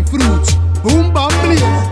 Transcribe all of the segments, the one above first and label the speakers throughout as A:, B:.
A: djfruits, boom bam blaze.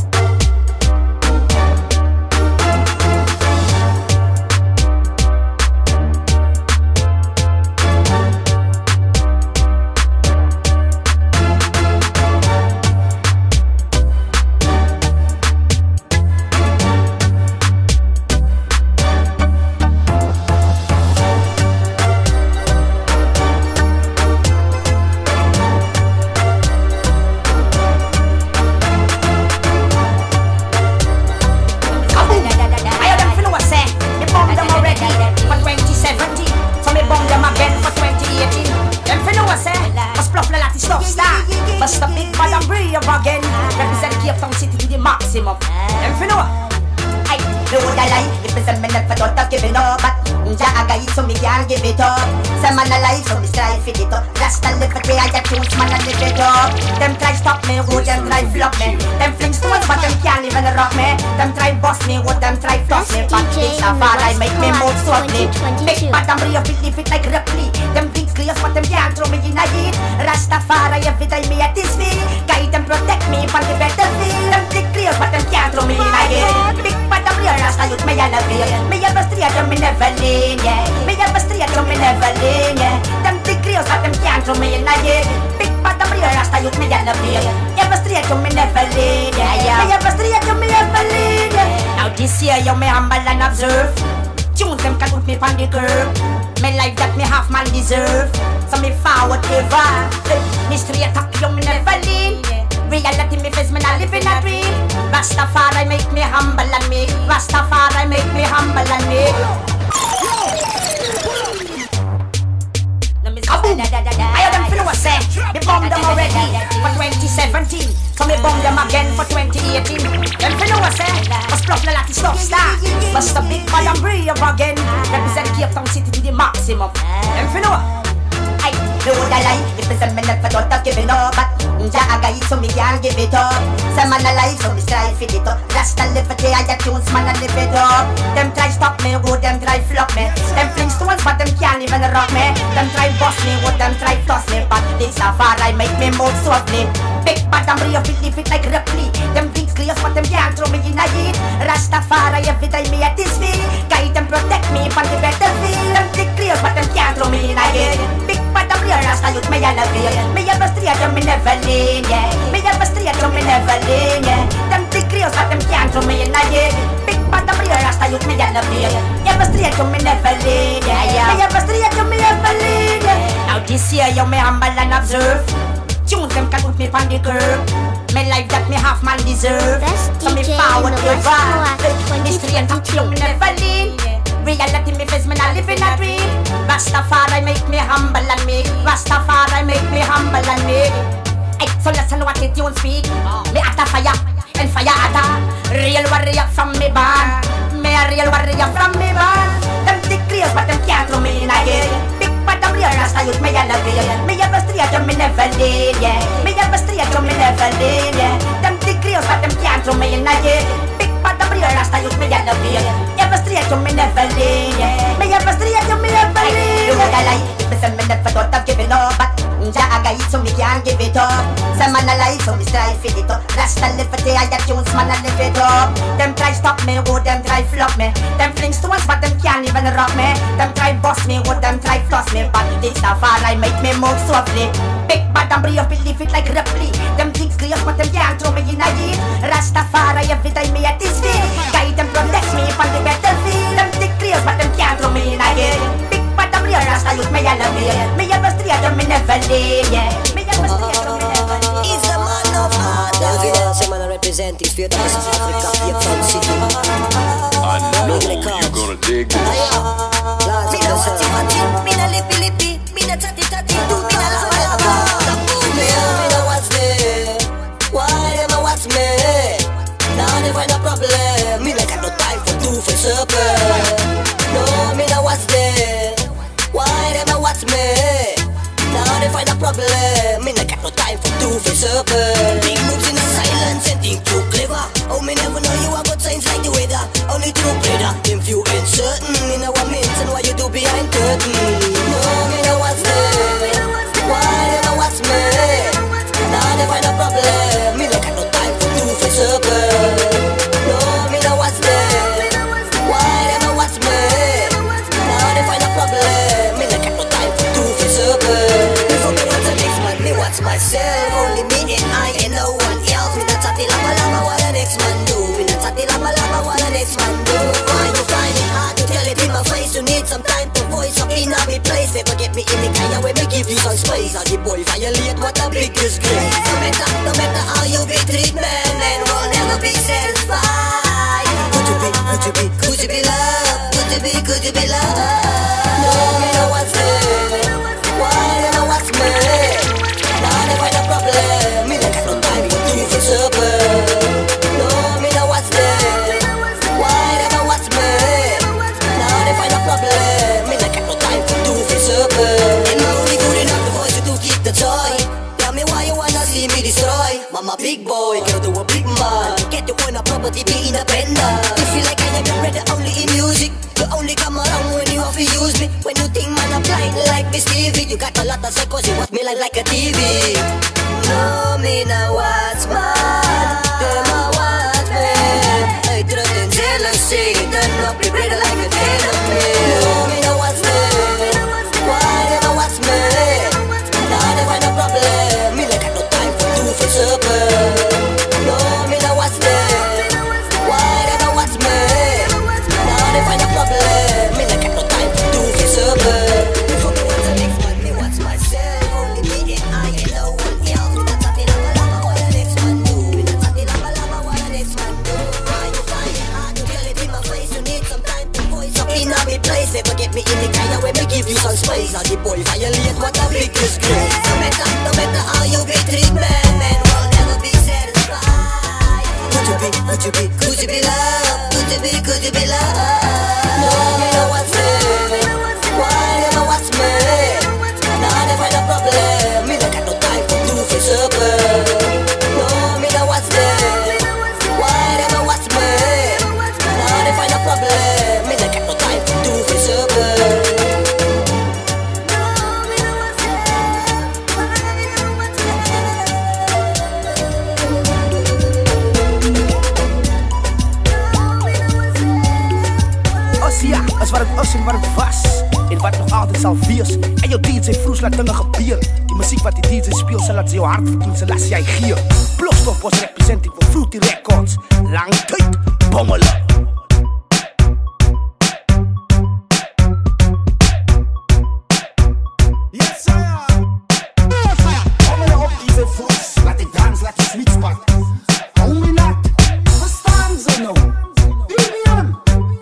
B: Bust a big bad and brave again. Represent Cape Town City to the maximum. Them fi know. I know the lie. If it's a minute for don't have given up, but Nja a guide so me can't give it up. Some man alive so me strive for it up. Rasta live for day I get tunes man and live it up. Them try stop me, would them try flop me. Them fling stones but them can't even rock me. Them try bust me, would them try toss me. But it's a far I make me move softly. Big bad and brave believe it like Ripley. Them big clears but them can't throw me in a heat. Rastafari every time me at this field. Guide them protect me from the battlefield. Them big clears but them can't throw me in a heat. Big bad and brave Rasta youth me a love it. Me have a straight and me never lean, yeah. Me have a straight and me never lean, yeah. Them big clears but them can't throw me in a heat. Big bad and brave Rasta youth me a love it. Me have a straight and me never lean, yeah. Me have a straight and me never lean, yeah. Now this year you me humble and observe. Tunes them can put me on the curb. Me life that me half man deserve. So me forward ever. Me straight up you me never lean. Reality me face me not living a dream. Rastafari make me humble and me. Rastafari make me humble and me. I them feel what say. Me bomb them already for 2017. So me bomb them again for 2018. Them feel what say. Must bluff the lati stuff star. Must a big bad and brave again. Represent Cape Town City to the maximum. Them feel what. I know the lie. If it's a minute for don't have given up, but Nja a guide so me can't give it up. Some man alive so me strive for it up. Rasta live for day I get tunes man and live it up. Them try stop me, would them try flop me. Them fling stones but them can't even rock me. Them try bust me, would them try toss me. But this a far I make me move softly. Big bad and brave believe it like Ripley. Them big clears but them can't throw me in a heat. Rastafari every time me at this field. Guide them protect me from the battlefield. Them big clears but them can't throw me in a heat. Big bad and brave Rasta youth me a love it. Me have a straight and me never lean, yeah. Me have a straight and me never lean, yeah. Them big clears but them can't throw me in a heat. Big bad and brave Rasta youth me a love it. Me have a straight and me never lean, yeah. Me have a straight and me never lean, yeah. Now this year you me humble and observe. Tunes them can put me on the curb. Me life that me half man deserve. So me forward ever. Me straight up you me never lean. Reality me face me not living a dream. Rastafari make me humble and me. Rastafari make me humble and me. Hey, so listen what the tune speak. Me at a fire and fire at a real warrior from me band. Me a real warrior from me band. Them thick clears but them can't throw me in a head. But I'm real Rasta youth me a love it. Me have a straight and me never lean, yeah. Me have a straight and me never lean, yeah. Them thick clears but them can't throw me in a head. Big but I'm real Rasta youth me a love it. Me have a straight and me never lean, yeah. Me have a straight and me never lean. You would lie if me say me never thought of giving up, but Nja a guide so me can't give it up. Some man alive so me strive for it up. Rasta live for day I get tunes man and live it up. Them try stop me, would them try flop me. Them fling stones but them can't even rock me. Them try bust me, would them try toss me. But this a far I make me move softly. Big bad and brave believe it like Ripley. Them think clears but them can't throw me in a heat. Rastafari every time me at this field. Guide them protect me from the battlefield. Them think clears but them can't throw me in a heat. Big bad and brave Rasta youth me a love it. Me have a straight and me never lean, yeah. Me have a straight and me never lean.
C: He's the man of heart. Evidence him and representing straight out of Africa, Cape Town City.
D: I know you're gonna dig this.
C: Me no watty watty, me no lippy lippy, me no tatty tatty, do me no lava. Me no watch me, why them a watch me? Now they find a problem, me no got no time for two for supper. No, me no watch them, why them a watch me? Now they find a problem, me no got no time for two for supper. Big moves in the silence and think too clever. Oh, me never know you have got signs like the weather. Only true brother, if you ain't certain, me know what means and what you do behind curtain. No, me know what's there. Why they know what's me? Now they find a problem. in the car when me give you some space. And the boy violate, what a big disgrace. No matter how you be treated, man will never be satisfied. Could you be love? Could you be love? No, me know what's there. Why you know what's me? Now they find a problem. Me don't got no time to do for supper. No, me know what's there. Why you know what's me? Now they find a problem. Me don't got no time to do for supper. And only good enough for you to keep the toy. Tell me why you wanna see me destroy. Mama big boy, girl do a big man. Get your own property, be independent. You feel like I am your brother only in music. You only come around when you have to use me. When you think man I'm blind like Miss TV. You got a lot of psychos, you watch me like a TV. No, me now watch man. Them I watch me. Hatred and jealousy, turn up the bread like a enemy. No, me now watch me. Why them I watch me? Now they find a problem. Me like got no time for do for supper. No, me now watch me. Why them I watch me? Now they find a problem. Me like got no time for do for supper. Before me watch the next one, me watch myself. Only me and I and no one else. Me not talking lava what the next man do. Me not talking lava what the next man do. Why you find it hard to get it in my face? You need some time to voice up in my place. Never get me in the car when me give you some space. And the boy violate, what a big disgrace. No matter how you be treated, man will never be satisfied. Could you be love? Could you be love? No, me know what's me. Why never watch me? Now they find a problem. Me don't got no time for do for supper. No, me know what's me. Why never watch me? Now they find a problem. Me don't got no time for do for supper.
E: Als waar het was en waar het was. En wat nog altijd zal wees. En jouw djfruits laat dingen gebeuren. Die muziek wat die DJ speelt, zal laat ze jouw hart verdoen, ze laat jij gier. Plofstof was representing voor Fruity Records. Lang tijd, bommelen.
A: Yes, sir. Bommelen op djfruits. Laat ik dans, laat je sweet spot. Hou me nat. Verstaan ze nou? Vivian.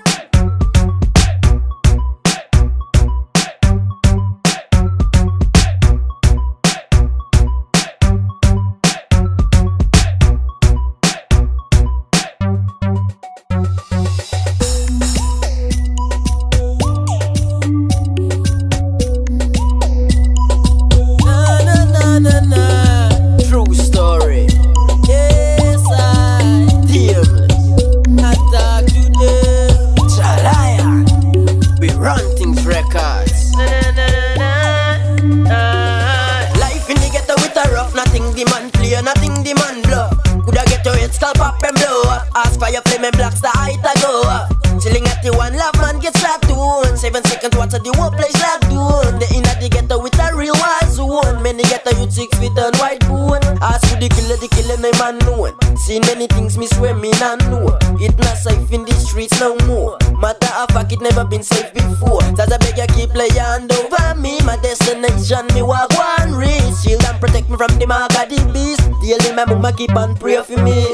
F: Seen many things me swear me not know. It not safe in the streets no more. Matter of fact, it never been safe before. That's a beg you keep laying over me. My destination, me walk one reach. Shield and protect me from the mark of the beast. Daily my mama keep on pray for me.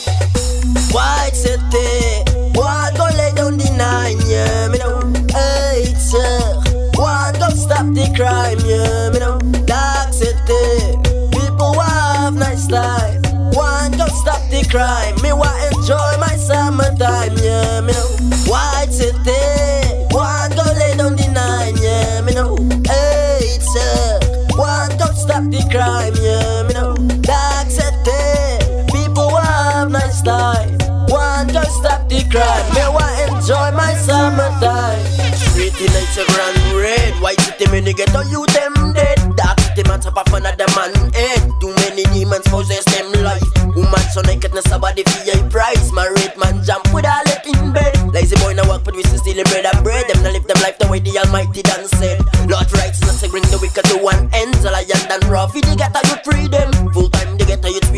F: White city, what go lay down the nine, yeah, me know. Hey, sir, what go stop the crime, yeah, me know. Dark city, people who have nice life. One go stop the crime. Me want enjoy my summertime, yeah, me know. White city, one go lay down the nine, yeah, me know. Hey, sir, one go stop the crime, yeah, me know. Dark city, people have nice life. One go stop the crime. Me want enjoy my summertime. Pretty nights are run red. White city, me nigga, don't you them dead. Dark city, man, top of another man head. Too many demons possess them life. Woman so naked, no somebody fee a price. Married man jump with a leg in bed. Lazy boy no work, but we still stealing bread and bread. Them no live them life the way the Almighty done said. Lord righteousness to bring the wicked to one end. The lion done rough, they get a youth freedom. Full time they get a youth, we have to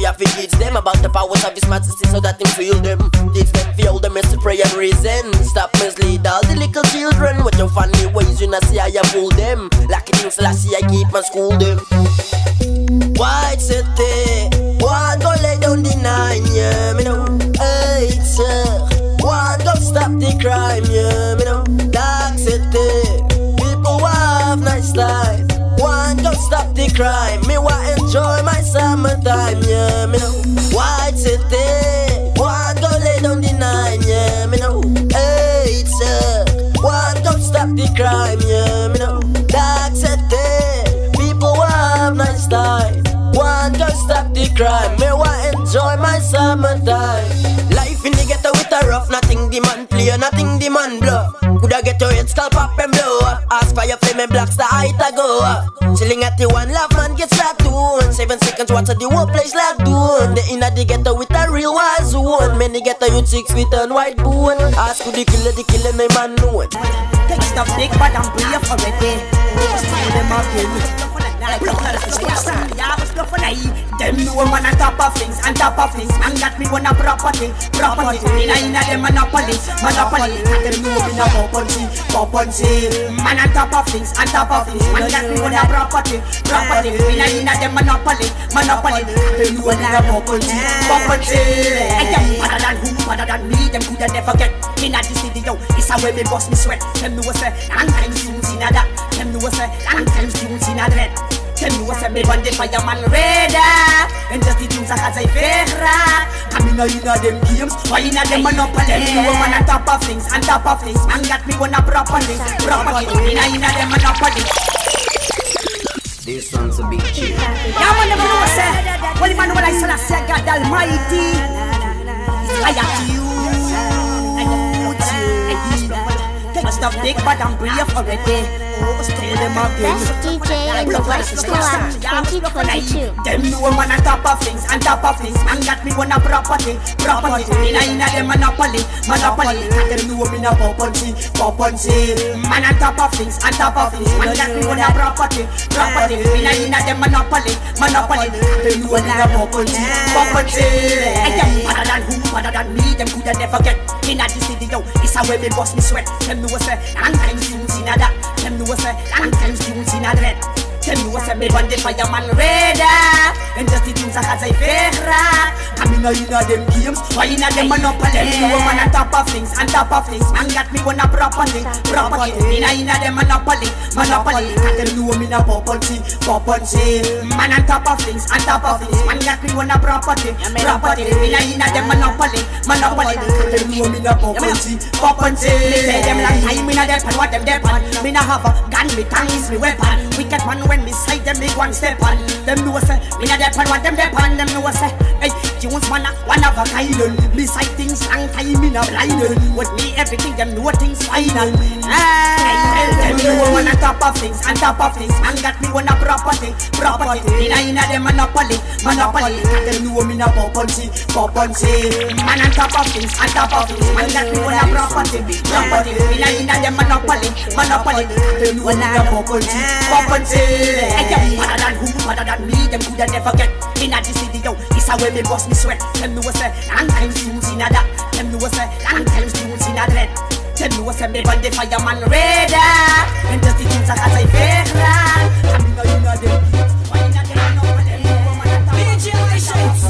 F: Teach them about the powers of His Majesty so that Him feel them. Teach them feel them is to pray and reason. Stop mislead all the little children with your funny ways. You not see how you fool them. Like it things last year I keep my school them. White city, one go lay down the 9, yeah, me know. Hey, sir, one go stop the crime, yeah, me know. Dark city, people have nice life. One go stop the crime, me want enjoy my summertime, yeah, me know. White city, one go lay down the 9, yeah, me know. Hey, sir, one go stop the crime, yeah, me know. Dark city, people have nice life. One go stop the crime, me want enjoy my summertime. Life in the ghetto with a rough, nothing the man play, nothing the man blow. Coulda get your head skull pop and blow. Ask for your flame and blocks the height a go. Chilling at the one love man gets locked down. 7 seconds watch the whole place locked down. They inna the ghetto with a real war zone. Many ghetto youth 6 feet and white bone. Ask who the killer no man know.
B: Take stuff big but I'm brave already. Tell them again. Them know man on top of things, on top of things. Man got me one a property, property. Inna them monopoly, monopoly. Them know me no poponsi, poponsi. Man on top of things, on top of things. Man got me one a property, property. Inna them monopoly, monopoly. Them know me no poponsi, poponsi. Better than who, better than me. Them coulda never get inna the city yo. It's a way me bust me sweat. Them know say long time tunes inna that. Them know say long time tunes inna that. Them know say me run the fireman radar. And just the tunes I has a ferra. Come inna them games, why inna them monopoly? Them know man on top of things, on top of things. Man got me one a property, property. Inna them monopoly.
G: This one's a big tune.
B: Yeah, man, never know say. Well, the man when I say God Almighty, I have to you. Stop big but I'm brave already. Tell them again.
H: Best DJ in the West Collab 2022.
B: Them know man on top of things, on top of things. Man got me one a property, property. Inna them monopoly, monopoly. Them know me no poponsi, poponsi. Man on top of things, on top of things. Man got me one a property, property. Inna them monopoly, monopoly. Them know me no poponsi, poponsi. Better than who, better than me. Them coulda never get inna the city yo. It's a way me bust me sweat. Them know say long time tunes inna that. Them know say long time tunes inna that. Them know say me run the fireman radar. And just the tunes I has a ferra. Come inna them games, why inna them monopoly? Them know man on top of things, on top of things. Man got me one a property, property. Inna them monopoly, monopoly. Them know me no poponsi, poponsi. Man on top of things, on top of things. Man got me one a property, property. Inna them monopoly, monopoly. Them know me no poponsi, poponsi. Me say them long time inna them and what them depend. Me no have a gun, me tongue is me weapon. Wicked man when me sight them big one step on. Them know say me no depend what them depend. Them know say hey tunes man one of a kind. Me sight things long time me no blind. With me everything them know things final. Them know man on top of things, on top of things. Man got me one a property, property. Inna them monopoly, monopoly. Them know me no poponsi, poponsi. Man on top of things, on top of things. Man got me one a property, property. Inna them monopoly, monopoly. Them know me no poponsi, poponsi. Better than who, better than me. Them coulda never get inna the city yo. It's a way me bust me sweat. Them know say long time tunes inna that. Them know say long time tunes inna that. Them know say me run the fireman radar. And just the tunes I has a ferra. Come inna them games, why inna them monopoly? DJ Shades,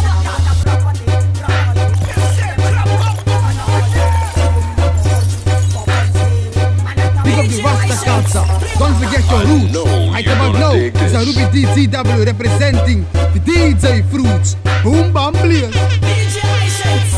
E: Big up the Rasta culture. Don't forget your roots. Right about now, it's a Ruby DTW representing the DJ Fruits. Boom, bam, blaze.
B: DJ Shades.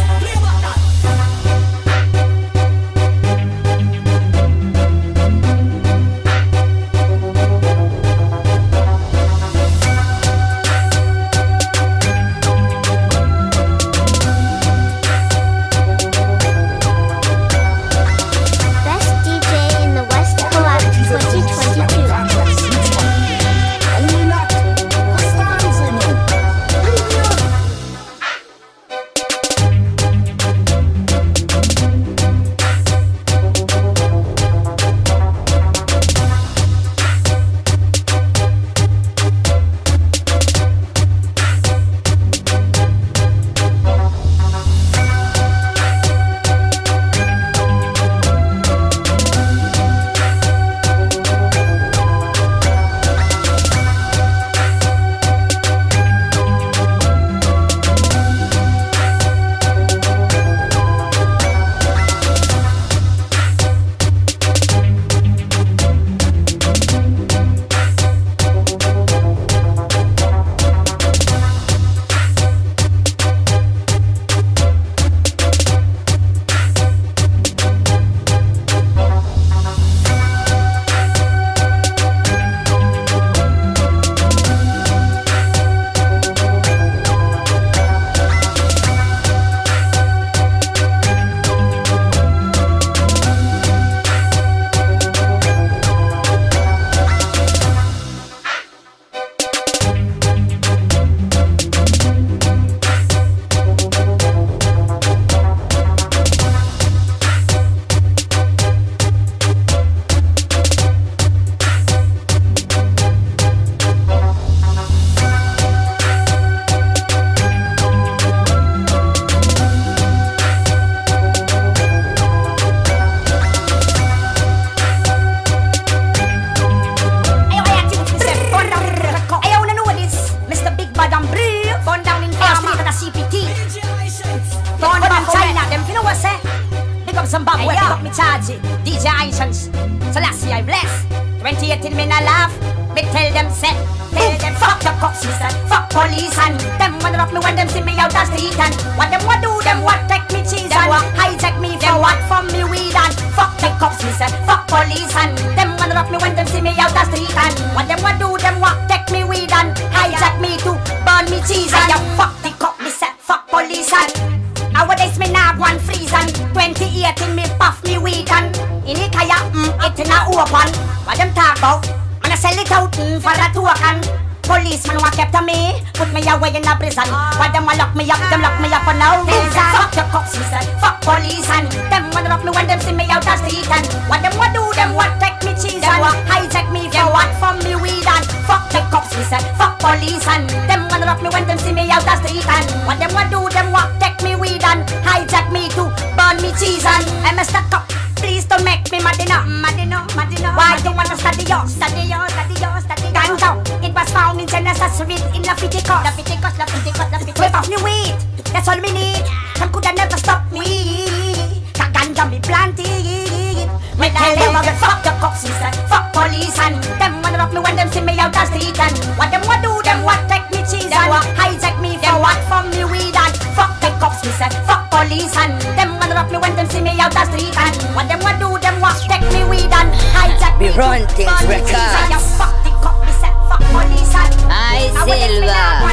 B: DJ Isons, Selassie I bless. 2018 me na laugh, me tell them set. Tell them fuck the cops, sister, fuck police and them wanna rock me when them see me out the street and what them what do them what take me cheese and what hijack me for what from me weed and fuck the cops, sister, fuck police and them wanna rock me when them see me out the street and what them what do them what take me weed and hijack me to burn me cheese and fuck the cop, me say fuck police and nowadays me nah one freeze and 2018 me puff me weed and in it kaya it na open what them talk about. And I sell it out for a token. Policeman who kept on me, put me away in a prison. Why them lock me up, them lock me up for no reason. Fuck the cops, listen, fuck police and them wanna rock me when them see me out the street and what them what do them what take me cheese and hijack me for what from me weed and fuck the cops, listen, fuck police and them wanna rock me when them see me out the street and what them what do them what take me weed and hijack me to burn me cheese and I must stuck up. Please don't make me mad enough. Why you wanna study yo? Ganja, it was found in Genesis, read in Leviticus. Whip off me weed, that's all we need. Them coulda never stop me. That ganja me planted. Me tell them I fuck the cops, sister, fuck police and them wanna rock me when them see me out the street and what them what do them what take me cheese and hijack me for what from me weed and fuck the cops, sister, fuck police and them wanna rock me when them see me out the street and what them what do them what take me weed and hijack me.
C: We run things records.
B: Fuck the cop, me say fuck police and
C: I Silva.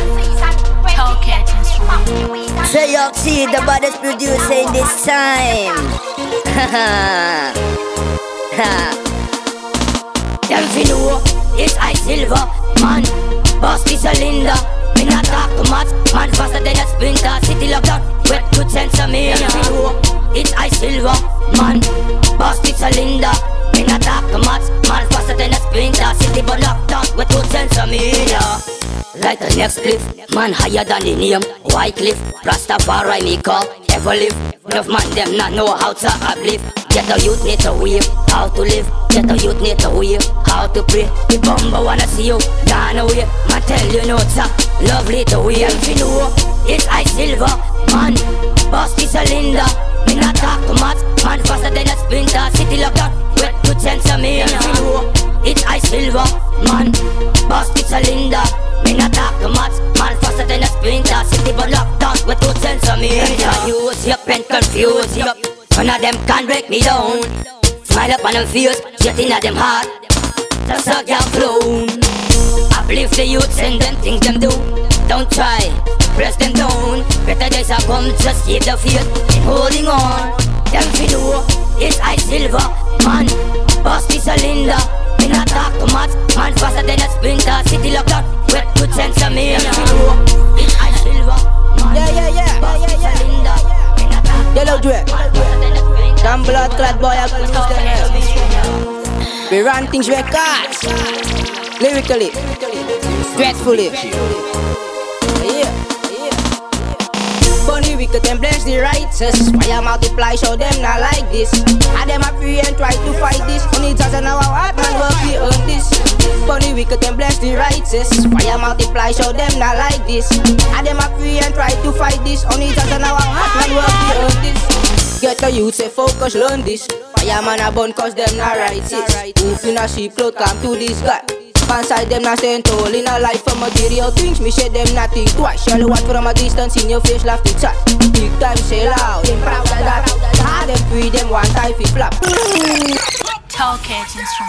C: Say you see the baddest producer in this time. Them fi know it's I Silva, man. Boss the cylinder. Me not talk too much, man faster than a sprinter. City lockdown, wet good sense of me. Them fi know it's I Silva, man. Boss the cylinder. Me not talk too much, man faster than a sprinter. City but lockdown, wet good sense of me. Like the next cliff, man higher than the name White Cliff, Rastafari me call ever live. Enough man them not know how to uplift. Get the youth need to wave, how to live. Get the youth need to wave, how to pray. The bumper wanna see you, gone away. Man tell you no it's lovely to wave. If you know, it's I Silva, man. Boss the cylinder. Me not talk too much, man faster than a sprinter. City lockdown, wet good sense of me. If you know, it's I Silva, man. Boss the cylinder. Me not talk too much, man faster than a sprinter. City but lockdown with good sense of me. Use your pen confused, yup. None of them can break me down. Smile up on them face, jet in at them heart. Just a girl clown. Uplift the youth, send them things them do. Don't try, press them down. Better days are come, just keep the faith and holding on. Them fi know, it's I Silva, man. Boss the cylinder. Me not talk too much, man faster than a sprinter. City lockdown, wet good sense of me. It's I Silva, man. Boss the cylinder. Me not talk too much, man faster than a sprinter.
E: Damn blood clad boy, I could use them help. We run things records. Lyrically, dreadfully. Bunny wicked and bless the righteous. Fire multiply, show them not like this. And them are free and try to fight this. Only just an hour heart man work we earn this. Bunny wicked and bless the righteous. Fire multiply, show them not like this. And them are free and try to fight this. Only just an hour heart man work we earn this. Get the youth say focus, learn this. Fireman a bun cause them not righteous. Wolf in a sheep cloth come to this guy. Fanside them not stand tall in a life for material things. Me say them not think twice. Shallow one from a distance in your face laugh to chat. Big time say loud, them proud of that. Hard them free them one time fi flap.
I: Tall curtains from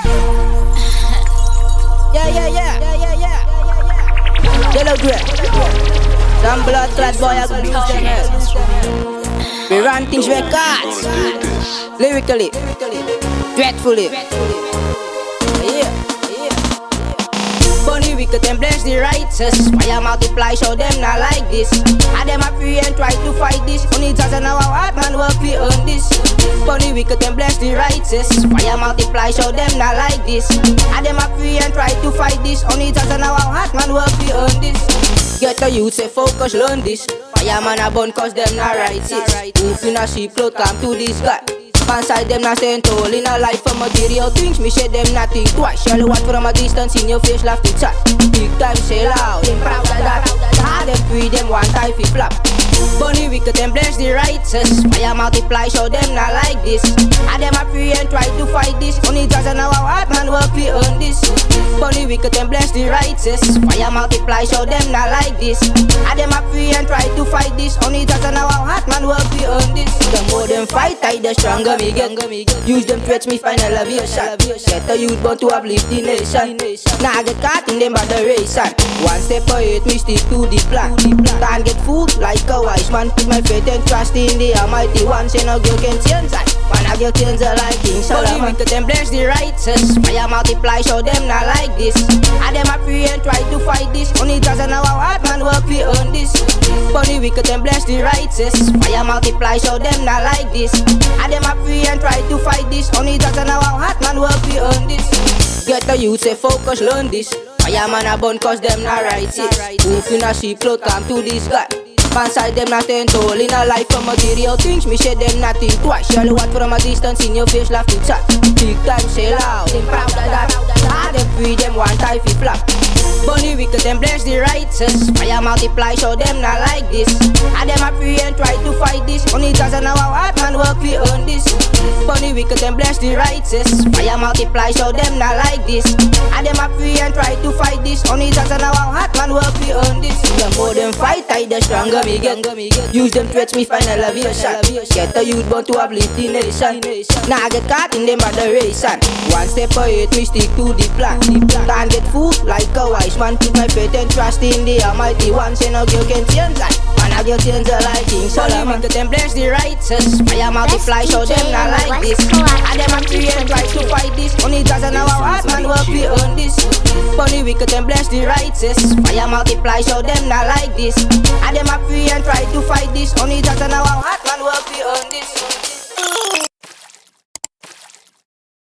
E: Yeah. Yellow grey. Some blood clad boy I could use them help. We run things records. Lyrically, dreadfully. Bunny wicked and bless the righteous. Fire multiply, show them not like this. And them are free and try to fight this. Only just an hour hard man work we earn this. Bunny wicked and bless the righteous. Fire multiply, show them not like this. And them are free and try to fight this. Only just an hour hard man work we earn this. Get the youth say focus, learn this. Fireman a bun cause them not righteous. Wolf in a sheep cloth come to this guy. Fanside them not stand tall in a life for material things. Me say them not think twice. Shallow one from a distance in your face laugh to chat. Big time say loud, them proud of that. Hard them free them one time fi flap. Bunny wicked and bless the righteous. Fire multiply, show them not like this. And them are free and try to
J: wicked and bless the righteous. Fire multiply, show them not like this. And them are free and try to fight this. Only that's an our heart man work we earn this. The more them fight, the stronger me get. Use them threats, me find elevation. Get the youth born to uplift the nation. Now I get caught in them moderation. One step ahead, me stick to the plan. Can't get fooled like a wise man. Put my faith and trust in the Almighty One. Say no girl can change that. Man a girl change like King Solomon. Only wicked and bless the righteous. Fire multiply, show them not like this. And them a pray and try to fight this. Only doesn't know how hard man work we earn this. Only wicked and bless the righteous. Fire multiply, show them not like this. And them a pray and try to fight this. Only doesn't know how hard man work we earn this. Get the youth say focus, learn this. Fire man a bun cause them not righteous. Wolf in a sheep cloth come to this guy. Fanside them not ten toll in a life for material things. Me say them not think twice. Y'all watch from a distance in your face, laugh to chat. Big time say loud, them proud of that. Ah, them free them one time fi flap. Bunny wicked and bless the righteous. Fire multiply, show them not like this. And them a pray and try to fight this. Only doesn't know how hard man work we earn this. Bunny wicked and bless the righteous. Fire multiply, show them not like this. And them a pray and try to fight this. Only doesn't know how hard man work we earn this. The more them fight, the stronger me get. Use them threats, me find elevation. Get the youth born to uplift the nation. Now I get caught in them moderation. One step ahead, me stick to the plan. Can't get fooled like a wise man. Put my faith and trust in the Almighty One. Say no girl can change that. Man a girl change like King Solomon. Wicked and bless the righteous. Fire multiply, show them not like this. And them a pray and try to fight this. Only doesn't know how hard man work we earn this. Only wicked and bless the righteous. Fire multiply, show them not like this. And them a pray and try to fight this. Only doesn't know how hard man work we earn this.